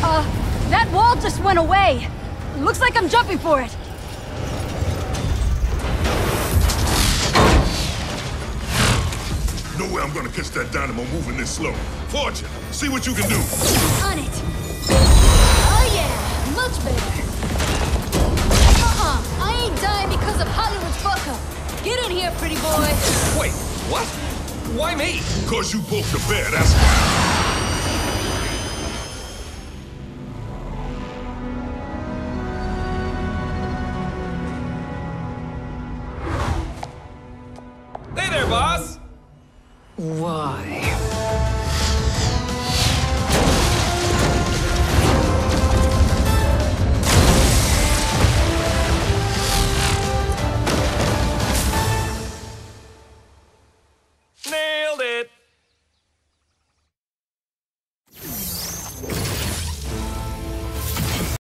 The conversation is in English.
That wall just went away. Looks like I'm jumping for it. No way I'm gonna catch that dynamo moving this slow. Fortune, see what you can do. On it. Oh yeah, much better. I ain't dying because of Hollywood's fuck-up. Get in here, pretty boy. Wait, what? Why me? Cause you broke the bear, that's why. Hey there, boss! Why?